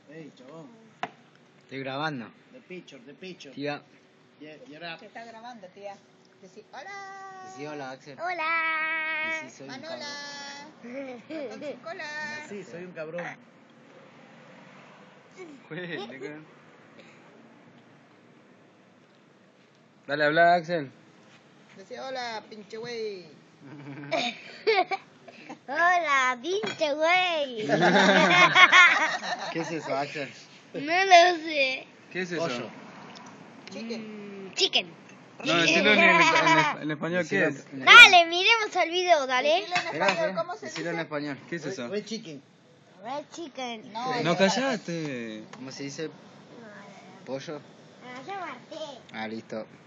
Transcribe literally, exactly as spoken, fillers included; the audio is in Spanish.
Ey, chabón. Estoy grabando. The picture, the picture. Tía. Yeah, get up. Te está grabando, tía. Decí hola. Decí hola, Axel. Hola. Decí soy un Manola. cabrón. Con su cola. Sí, soy un cabrón. Dale, habla, Axel. Decí hola, pinche güey. Hola, pinche güey. ¿Qué es eso, Axel? No lo sé. ¿Qué es eso? Pollo. Chicken. Chicken. No, decilo en, en, en, en español, ¿qué Decilo es? en- Dale, miremos el video, dale. Decilo en Espera, español, espera, ¿cómo se decilo en dice? español. ¿Qué es eso? Red chicken. Red chicken. No, No, callate. ¿Cómo se dice? Pollo. Ah, ya Marté. Ah, listo.